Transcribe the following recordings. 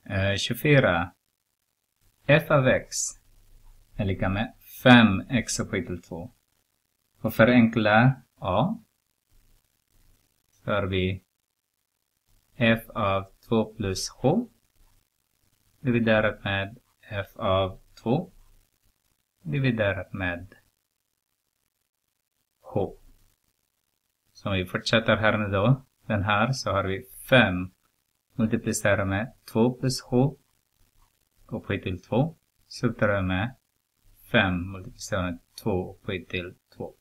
24. F av x är lika med 5x upphöjt till 2. För att förenkla a så har vi f av 2 plus h dividerat med f av 2 dividerat med h. Så om vi fortsätter här nu då, den här, så har vi 5 multiplicerat med 2 plus h upphöjt till 2. Subtraherar med 5 multiplicerat med 2 upphöjt till 2.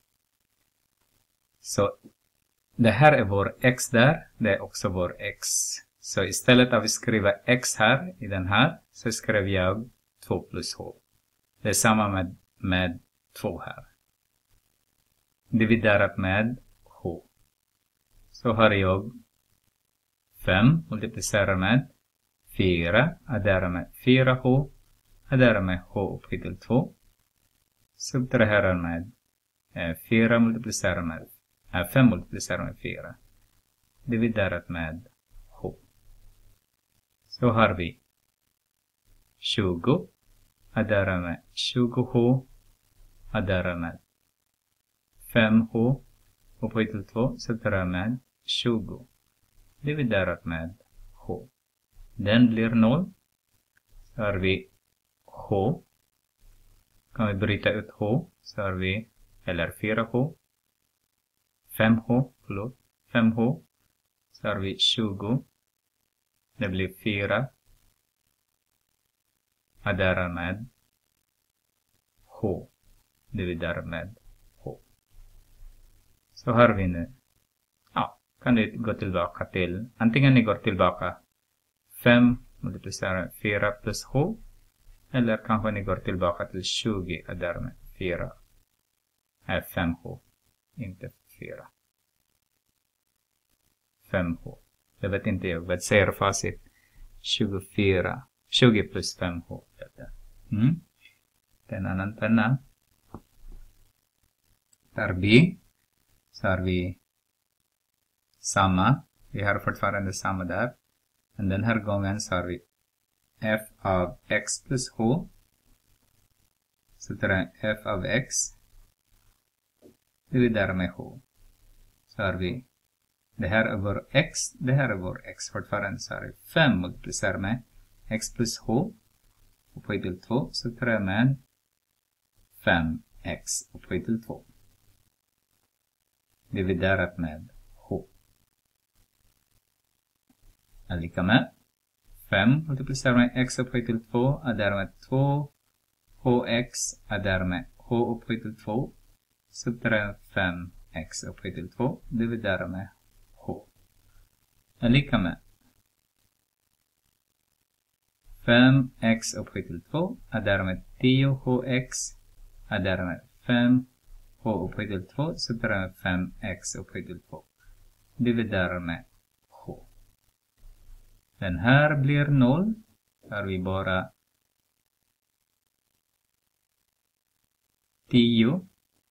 Så det här är vår x där, det är också vår x. Så istället för att skriva x här i den här, så skriver jag 2 plus h. Det är samma med 2 här. Dividerat med h. Så har jag 5 multiplicerat med 4, adderar med 4h, adderar med h upphöjt till 2. Subtraherar med 4 multiplicerat med 5 multiplicerat med 4. Dividerat med h. Så har vi 20. Adderar med 20h. Adderar med 5h. Upphöjt till 2. Subtraherar med 20. Dividerat med h. Den blir 0. Så har vi h. Kan vi bryta ut h. Så har vi, eller 4h. 5h, förlåt. 5h. Så har vi 20. Det blir 4. Adderar med h. Dividerar med h. Så har vi nu. Ja, kan ni gå tillbaka till. Antingen ni går tillbaka 5 multiplicerar 4 plus h. Eller kanske ni går tillbaka till 20 adderar med 4. Är 5h. Inte 4. 5h. Det vet inte jag. Vad säger facit? 24. 20 plus 5h. Den annan penna. Där B. Så har vi samma. Vi har fortfarande samma där. Men den här gången så har vi f av x plus h. Så tar jag f av x. Dividerar med h. Så har vi det här är vår x. Det här är vår x. Fortfarande så har vi 5 multiplicerar med x plus h. Upphöjt till 2. Så tar jag med 5x upphöjt till 2. Dividerat med h. Är lika med 5 multiplicerar med x upphöjt till 2. Adderar med 2. hx. Adderar med h upphöjt till 2. Subtraherar 5x upphöjt till 2. Dividerar med h. Är lika med 5x upphöjt till 2. Adderar med 10hx. Adderar med 5h upphöjt till 2. Subtraherar med 5x upphöjt till 2. Dividerar med h. Den här blir 0. Har vi bara 10.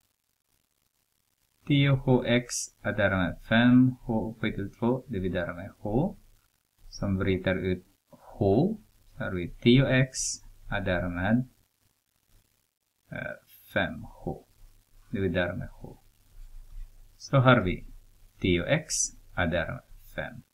10hx adderar med 5h upphöjt till 2 dividerar med h. Som bryter ut h. Så har vi 10x adderar med 5h dividerar med h. Så har vi 10x adderar med 5.